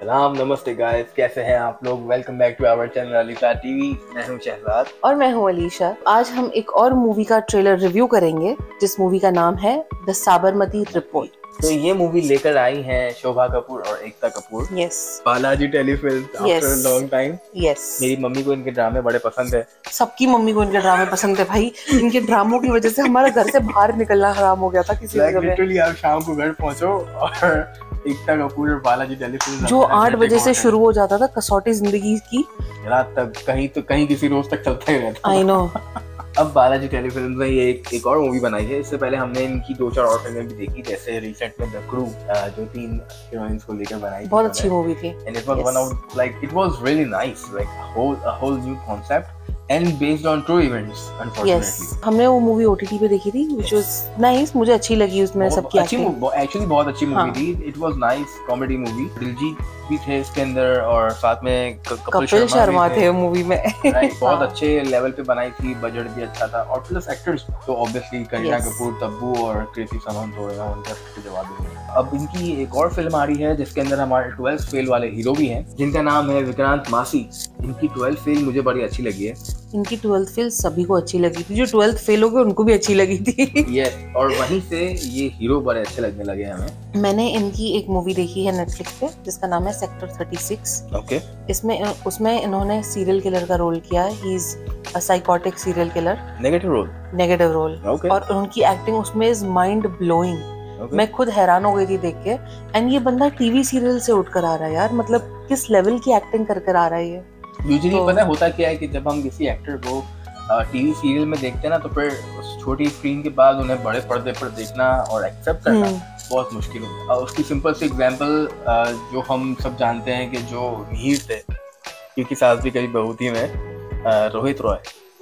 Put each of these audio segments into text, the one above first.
राम नमस्ते गाइस, कैसे हैं आप लोग। Welcome back to our channel Alisha TV. मैं हूं शहजाद और मैं हूं अलीशा। आज हम एक और मूवी का ट्रेलर रिव्यू करेंगे जिस मूवी का नाम है द साबरमती रिपोर्ट। तो ये मूवी लेकर आई हैं शोभा कपूर और Ekta Kapoor. Yes. Balaji telefilm after a long time. Yes. मेरी मम्मी को इनके ड्रामे बड़े पसंद है। सबकी मम्मी को इनके ड्रामे पसंद है भाई। इनके ड्रामों की वजह से हमारा घर से बाहर निकलना हराम हो गया था किसी समय। लिटरली आप शाम को घर पहुंचो और एकता कपूर और बालाजी टेलीफिल्म जो 8 बजे से शुरू हो जाता था कसौटी जिंदगी की, रात तक कहीं किसी रोज तक चलता ही रहता। I know. अब बालाजी टेलीफिल्म में ये एक और मूवी बनाई है। इससे पहले हमने इनकी 2-4 और फिल्में भी देखी, जैसे रिसेंट में द क्रू, जो 3 हीरोइंस को लेकर बनाई। बहुत अच्छी मूवी थी। And it was one of like it was really nice, like a whole new concept and based on true events unfortunately. हमने वो मूवी ओटीटी पे देखी थी व्हिच वाज नाइस। मुझे अच्छी लगी उसमें सबकी एक्टिंग। एक्चुअली बहुत अच्छी मूवी थी। It was nice comedy movie. Diljit भी थे इसके अंदर और साथ में कपिल शर्मा थे मूवी में। बहुत अच्छे लेवल पे बनाई थी, बजट भी अच्छा था और प्लस एक्टर्स तो ऑब्वियसली करीना कपूर, तब्बू और कृति सावंत हो गए, उनका जवाब नहीं। अब इनकी एक और फिल्म आ रही है जिसके अंदर हमारे 12th फेल वाले हीरो भी हैं, जिनका नाम है विक्रांत मासी। इनकी 12th फेल मुझे बड़ी अच्छी लगी है। इनकी 12th फेल सभी को अच्छी लगी थी, जो 12th फेल हो गए उनको भी अच्छी लगी थी। यस, और वहीं से ये हीरो बड़े अच्छे लगने लगे हमें। मैंने इनकी एक मूवी देखी है नेटफ्लिक्स पे जिसका नाम है सेक्टर 36। ओके। उसमें इन्होंने सीरियल किलर का रोल किया है। He is a psychotic serial killer. Negative role. और उनकी एक्टिंग उसमें इज माइंड ब्लोइंग। मैं खुद हैरान हो गई थी देख के। एंड ये बंदा टीवी सीरियल से उठकर आ रहा है यार, मतलब किस लेवल की एक्टिंग कर कर आ रहा है ये। यूजुअली पता होता क्या है कि जब हम किसी एक्टर को टीवी सीरियल में देखते हैं ना, तो फिर उस छोटी स्क्रीन के बाद उन्हें बड़े पर्दे पर देखना और एक्सेप्ट करना बहुत मुश्किल होता है। उसकी सिंपल सी एग्जांपल जो हम सब जानते हैं कि जो मीर थे, क्योंकि सास भी कभी बहू थी में, रोनित रॉय,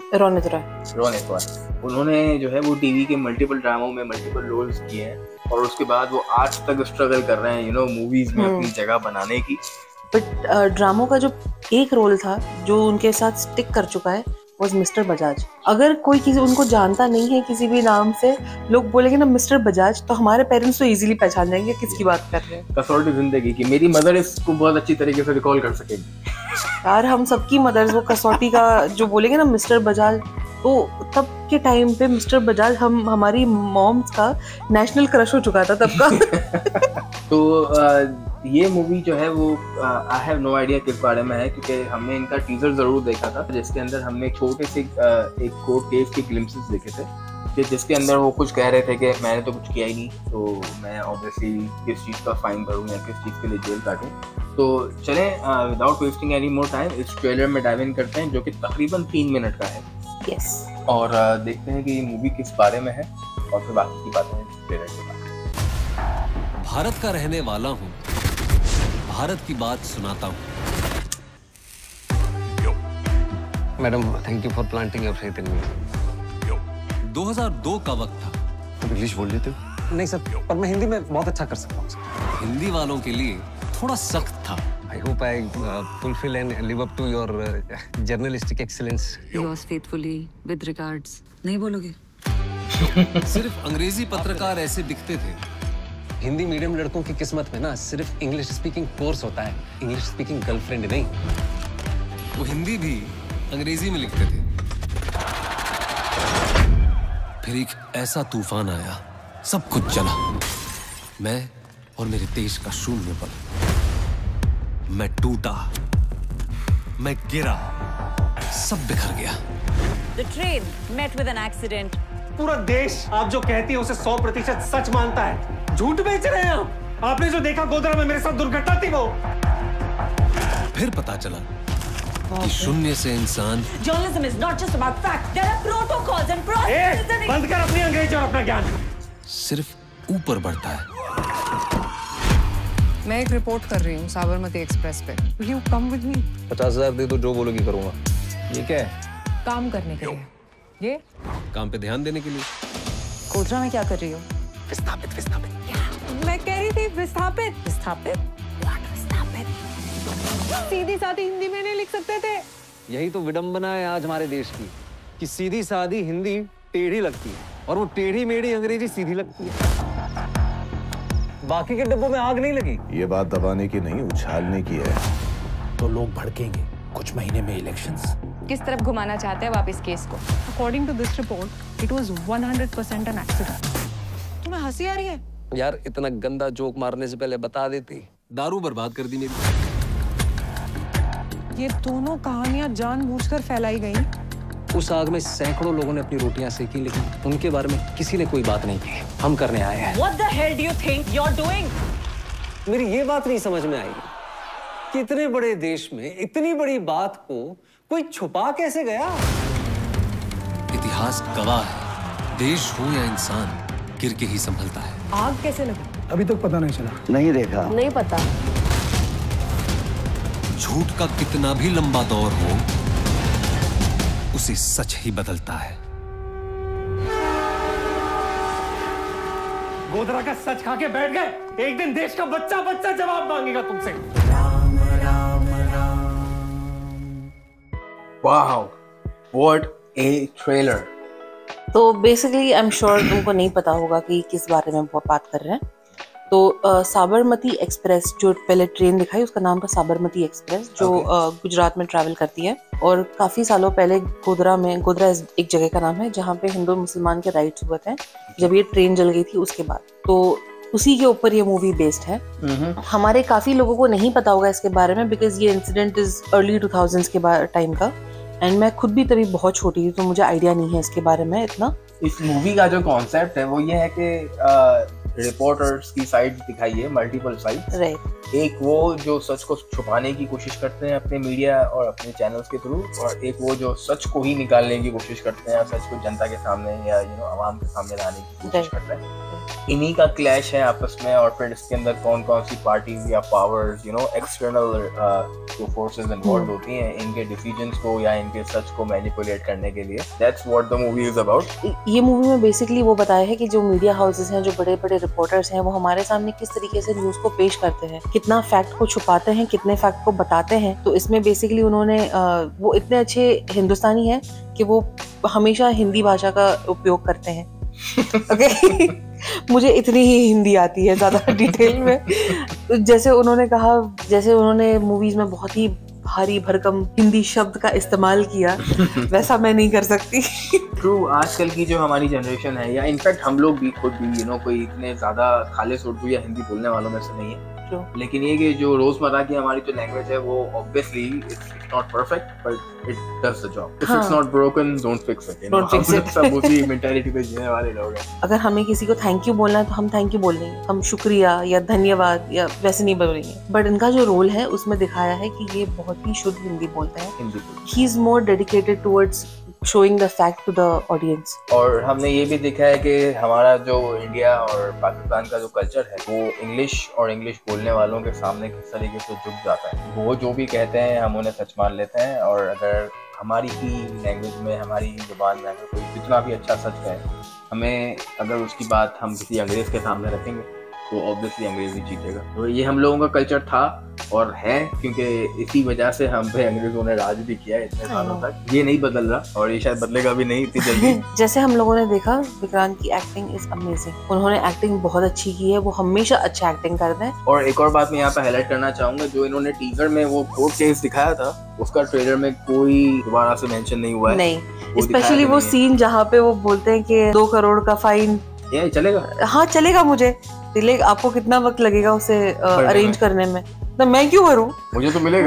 उन्होंने जो है वो टीवी के मल्टीपल ड्रामों में मल्टीपल रोल्स किए हैं और उसके बाद वो आज तक स्ट्रगल कर रहे हैं मूवीज में अपनी जगह बनाने की। बट ड्रामों का जो एक रोल था जो उनके साथ स्टिक कर चुका है वाज मिस्टर बजाज। अगर कोई किसी उनको जानता नहीं है किसी भी नाम से, लोग बोलेंगे ना मिस्टर बजाज, तो हमारे पेरेंट्स तो इजीली पहचान जाएंगे किसकी बात कर रहे हैं। कसौटी जिंदगी की मेरी मदर इसको बहुत अच्छी तरीके से रिकॉल कर सकेगी। यार हम सबकी मदर्स वो कसौटी का जो बोलेंगे ना मिस्टर बजाज, तो तब के टाइम पे मिस्टर बजाज हमारी मॉम्स का नेशनल क्रश हो चुका था तब का। तो ये मूवी जो है वो आई हैव नो आइडिया किस बारे में है, क्योंकि हमने इनका टीजर जरूर देखा था जिसके अंदर हमने छोटे से एक कोर्ट केस के ग्लिम्पसेस देखे थे कि जिसके अंदर वो कुछ कह रहे थे कि मैंने तो कुछ किया ही नहीं, तो मैं ऑब्वियसली किस चीज़ का फाइन भरूँ या किस चीज़ के लिए जेल काटूँ। तो चलें without wasting any more time इस ट्रेलर में डाइव इन करते हैं, जो कि तकरीबन 3 मिनट का है। यस। और देखते हैं कि ये मूवी किस बारे में है और फिर बाकी की बातें इस ट्रेलर के बाद। भारत का रहने वाला हूँ, भारत की बात सुनाता हूँ। Madam, thank you for planting your faith in me. 2002 का वक्त था। आप इंग्लिश बोल लेते हो? नहीं सर, पर मैं हिंदी में बहुत अच्छा कर सकता हूँ। हिंदी वालों के लिए थोड़ा सख्त था। I hope I fulfill and live up to your journalistic excellence. Yours faithfully, with regards. नहीं बोलोगे? सिर्फ अंग्रेजी पत्रकार ऐसे दिखते थे। हिंदी मीडियम लड़कों की किस्मत में ना सिर्फ इंग्लिश स्पीकिंग कोर्स होता है, इंग्लिश स्पीकिंग गर्लफ्रेंड नहीं। वो हिंदी भी अंग्रेजी में लिखते थे। फिर एक ऐसा तूफान आया, सब कुछ चला। मैं और मेरे देश का शून्य पल। मैं टूटा, मैं गिरा, सब बिखर गया। The train met with an accident. पूरा देश आप जो कहती है उसे 100% सच मानता है। झूठ बेच रहे हैं आप। आपने जो देखा गोधरा में मेरे साथ दुर्घटना थी वो। फिर पता चला कि शून्य से इंसान। Journalism is not just about facts. There are protocols and processes. बंद कर अपनी अंग्रेजी और अपना ज्ञान। सिर्फ ऊपर बढ़ता है। मैं एक रिपोर्ट कर रही हूँ साबरमती एक्सप्रेस पे। Will you come with me? 50,000 दे दो, जो बोलोगी करूँगा। ये क्या है? काम करने के लिए। ये? काम पे ध्यान देने के लिए। गोधरा में क्या कर रही हो? विस्थापित। मैं कह रही थी विस्थापित। सीधी सादी हिंदी में नहीं लिख सकते थे? यही तो विडंबना है आज हमारे देश की, कि सीधी सादी हिंदी टेढ़ी लगती है और वो टेढ़ी मेढ़ी अंग्रेजी सीधी लगती है। बाकी के डिब्बों में आग नहीं लगी। ये बात दबाने की नहीं, उछालने की है। तो लोग भड़केंगे कुछ महीने में इलेक्शंस। किस तरफ घुमाना चाहते हैं आप इस केस को? According to this report, it was 100% an accident. तुम्हें हंसी आ रही है? यार इतना गंदा जोक मारने से पहले बता देती। दारू बर्बाद कर दी मेरी। ये दोनों कहानियां जानबूझकर फैलाई गई। उस आग में सैकड़ों लोगों ने अपनी रोटियां सेकी, लेकिन उनके बारे में किसी ने कोई बात नहीं की। हम करने आए हैं। What the hell do you think you're doing? मेरी ये बात नहीं समझ में आई कि इतने बड़े देश में इतनी बड़ी बात को कोई छुपा कैसे गया? इतिहास गवाह है, देश हो या इंसान गिर के ही संभलता है। आग कैसे लगी? अभी तक पता नहीं चला। नहीं देखा। नहीं पता। झूठ का कितना भी लंबा दौर हो, उसे सच ही बदलता है। गोधरा का सच खा के बैठ गए। एक दिन देश का बच्चा बच्चा जवाब मांगेगा तुमसे। Wow, what a trailer. तो बेसिकली आई एम श्योर तुमको नहीं पता होगा कि किस बारे में बात कर रहे हैं। तो साबरमती एक्सप्रेस जो पहले ट्रेन दिखाई, उसका नाम था साबरमती एक्सप्रेस, जो गुजरात में ट्रैवल करती है। और काफी सालों पहले गोधरा एक जगह का नाम है जहाँ पे हिंदू मुसलमान के राइट्स हुए थे, जब ये ट्रेन जल गई थी उसके बाद। तो उसी के ऊपर ये मूवी बेस्ड है। हमारे काफी लोगों को नहीं पता होगा इसके बारे में, बिकॉज ये इंसिडेंट इज अर्ली 2000s के टाइम का, एंड मैं खुद भी तभी बहुत छोटी थी, तो मुझे आइडिया नहीं है इसके बारे में इतना। इस मूवी का जो कॉन्सेप्ट है वो ये है कि रिपोर्टर्स की साइड दिखाई है, मल्टीपल साइड्स। एक वो जो सच को छुपाने की कोशिश करते हैं अपने मीडिया और अपने चैनल्स के थ्रू, और एक वो जो सच को ही निकालने की कोशिश करते हैं, सच को जनता के सामने या आवाम के सामने लाने की कोशिश करते हैं। इन्हीं का क्लैश है आपस में, और फिर इसके अंदर कौन कौन सी पार्टीज या पावर्स एक्सटर्नल जो फोर्सेस इन्वॉल्व होती हैं इनके डिसीजंस को या इनके सच को मैनिपुलेट करने के लिए। That's what the movie is about. ये मूवी में बेसिकली वो बताया है कि जो मीडिया हाउसेस हैं, जो बड़े बड़े रिपोर्टर्स हैं, वो हमारे सामने किस तरीके से न्यूज को पेश करते हैं, कितना फैक्ट को छुपाते हैं, कितने फैक्ट को बताते हैं। तो इसमें बेसिकली उन्होंने वो इतने अच्छे हिंदुस्तानी है कि वो हमेशा हिंदी भाषा का उपयोग करते हैं। ओके मुझे इतनी ही हिंदी आती है, ज्यादा डिटेल में। जैसे उन्होंने मूवीज में बहुत ही भारी भरकम हिंदी शब्द का इस्तेमाल किया, वैसा मैं नहीं कर सकती। ट्रू, आजकल की जो हमारी जनरेशन है, या इनफैक्ट हम लोग भी खुद भी कोई इतने ज्यादा खालिस उर्दू या हिंदी बोलने वालों में से नहीं है। लेकिन ये कि जो रोजमर्रा की हमारी जो लैंग्वेज है वो obviously it's not perfect but it does the job. If it's not broken don't fix it. हम सब उसी मेंटालिटी पे जीने वाले लोग हैं। अगर हमें किसी को थैंक यू बोलना है तो हम थैंक यू बोल देंगे, हम शुक्रिया या धन्यवाद या वैसे नहीं बोलेंगे। बट इनका जो रोल है उसमें दिखाया है कि ये बहुत ही शुद्ध हिंदी बोलते हैं। He is more dedicated towards showing the fact to the audience। और हमने ये भी देखा है कि हमारा जो इंडिया और पाकिस्तान का जो कल्चर है वो इंग्लिश और इंग्लिश बोलने वालों के सामने किस तरीके से झुक जाता है। वो जो भी कहते हैं हम उन्हें सच मान लेते हैं, और अगर हमारी ही लैंग्वेज में, हमारी ही जुबान में अगर कोई कितना भी अच्छा सच है, हमें अगर उसकी बात हम किसी अंग्रेज के सामने रखेंगे तो ऑब्वियसली अंग्रेजी जीतेगा। तो ये हम लोगों का कल्चर था और है, क्योंकि इसी वजह से हम पे अंग्रेजों ने राज भी किया है इतने सालों तक। ये नहीं बदल रहा और ये शायद बदलेगा भी नहीं इतनी जल्दी। जैसे हम लोगों ने देखा, विक्रांत की एक्टिंग इज अमेजिंग। उन्होंने एक्टिंग बहुत अच्छी की है, वो हमेशा अच्छा एक्टिंग करते हैं। और एक और बात मैं यहाँ पे हाईलाइट करना चाहूंगा, जो इन्होंने टीजर में वो कोर्ट केस दिखाया था, उसका ट्रेलर में कोई दोबारा से मेंशन नहीं हुआ है। नहीं, स्पेशली वो सीन जहाँ पे वो बोलते हैं कि 2 करोड़ का फाइन ये चलेगा। हाँ चलेगा, मुझे आपको कितना वक्त लगेगा उसे अरेंज करने में, तो मैं क्यों भरूं, मुझे तो मिलेगा।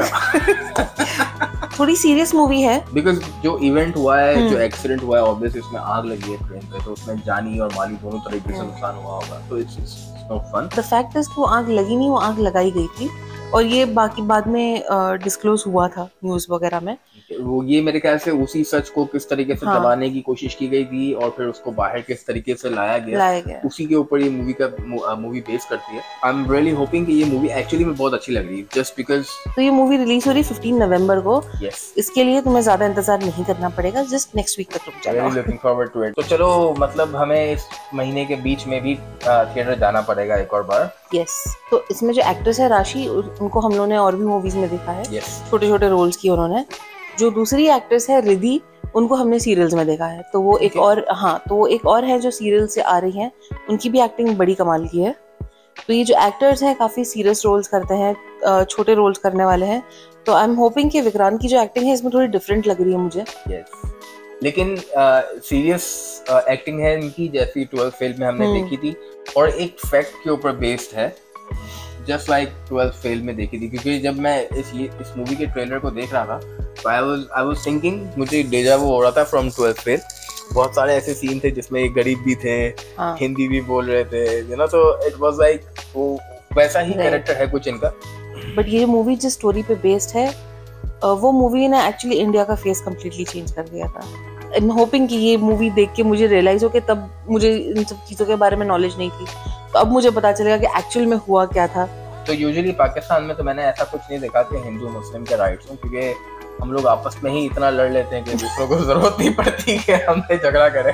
थोड़ी सीरियस मूवी है, बिकॉज जो इवेंट हुआ है, जो एक्सीडेंट हुआ है, ऑब्वियसली उसमें आग लगी है ट्रेन पे, तो उसमें जानी और माली दोनों तरीके से नुकसान हुआ होगा। तो it's not fun. The fact is वो आग लगी नहीं, वो आग लगाई गई थी, और ये बाकी बाद में डिस्क्लोज हुआ था न्यूज वगैरह में। वो ये मेरे ख्याल से उसी सच को किस तरीके से दबाने की कोशिश की गई थी और फिर उसको बाहर किस तरीके से लाया गया, उसी के ऊपर ये मूवी बेस करती है। आई एम रियली होपिंग कि ये मूवी एक्चुअली में बहुत अच्छी लग रही है, जस्ट बिकॉज। तो ये मूवी रिलीज हो रही 15 नवंबर को। यस, इसके लिए तुम्हें ज्यादा इंतजार नहीं करना पड़ेगा, जस्ट नेक्स्ट वीक तक रुक जाओ। Very looking forward to it. तो चलो, मतलब हमें इस महीने के बीच में भी थिएटर जाना पड़ेगा एक और बार। यस, तो इसमें जो एक्ट्रेस है राशि, उनको हम लोगों ने और भी मूवीज में देखा है। छोटे छोटे रोल्स किए उन्होंने। जो दूसरी एक्ट्रेस है रिद्धि, उनको हमने सीरियल्स में देखा है। तो वो एक और, हाँ, तो वो एक और है जो सीरियल से आ रही हैं, उनकी भी एक्टिंग बड़ी कमाल की है। तो ये जो एक्टर्स हैं काफी सीरियस रोल्स करते हैं, छोटे रोल्स करने वाले हैं, तो आई एम होपिंग कि विक्रांत की जो एक्टिंग है इसमें थोड़ी डिफरेंट लग रही है मुझे। लेकिन सीरियस एक्टिंग है इनकी, जैसी 12th फेल में हमने देखी थी, और एक फैक्ट के ऊपर बेस्ड है, जस्ट लाइक 12th फेल में देखी थी। क्योंकि जब मैं इस मूवी के ट्रेलर को देख रहा था तो आई वाज थिंकिंग, मुझे डेजा वो हो रहा था फ्रॉम 12th फेल। बहुत सारे ऐसे सीन थे जिसमें एक गरीब भी थे, हिंदी भी बोल रहे थे, यू नो, तो इट वाज लाइक वो वैसा ही कैरेक्टर है कुछ इनका। बट ये मूवी जिस स्टोरी पे बेस्ड है, वो मूवी ने एक्चुअली इंडिया का फेस कम्प्लीटली चेंज कर दिया था। आई एम होपिंग कि ये मूवी देख के मुझे रियलाइज हो कि तब मुझे इन सब चीज़ों के बारे में नॉलेज नहीं थी, तो अब मुझे पता चलेगा कि एक्चुअल में हुआ क्या था। तो यूजुअली पाकिस्तान में तो मैंने ऐसा कुछ नहीं देखा कि हिंदू मुस्लिम के राइट्स हों, क्योंकि हम लोग आपस में ही इतना लड़ लेते हैं कि दूसरों को जरूरत नहीं पड़ती कि हमसे झगड़ा करें।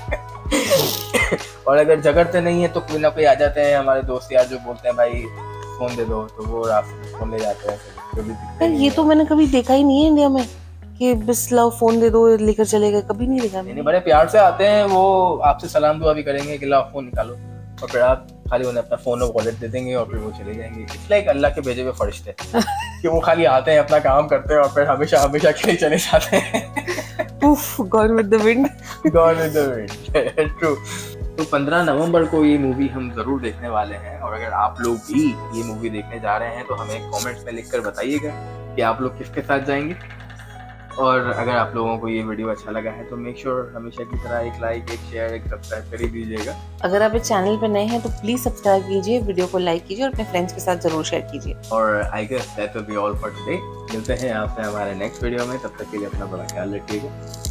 और अगर झगड़ते नहीं है तो कोई ना कोई आ जाते हैं हमारे दोस्त यार, जो बोलते हैं भाई फोन दे दो, तो वो फोन ले जाते हैं। ये तो मैंने कभी देखा ही नहीं है इंडिया में कि बस लाओ फोन दे दो लेकर चले गए, कभी नहीं देखा। नहीं, बड़े प्यार से आते हैं, वो आपसे सलाम दुआ भी करेंगे कि लाओ फोन निकालो, और फिर आप खाली उन्हें अपना फोन और वॉलेट दे देंगे और फिर वो चले जाएंगे। इट्स लाइक अल्लाह के भेजे हुए फरिश्ते कि वो खाली आते हैं, अपना काम करते हैं और फिर हमेशा हमेशा के लिए चले जाते हैं। Gone with the wind, gone with the wind, true. तो 15 नवंबर को ये मूवी हम जरूर देखने वाले हैं, और अगर आप लोग भी ये मूवी देखने जा रहे हैं तो हमें कमेंट्स में लिखकर बताइएगा कि आप लोग किसके साथ जाएंगे। और अगर आप लोगों को ये वीडियो अच्छा लगा है तो मेक श्योर हमेशा की तरह एक लाइक, एक शेयर, एक सब्सक्राइब कर ही दीजिएगा। अगर आप इस चैनल पे नए हैं तो प्लीज सब्सक्राइब कीजिए, वीडियो को लाइक कीजिए और अपने फ्रेंड्स के साथ जरूर शेयर कीजिए। और I guess that will be all for today. मिलते हैं आपसे हमारे नेक्स्ट वीडियो में, तब तक के लिए अपना बड़ा ख्याल रखिएगा।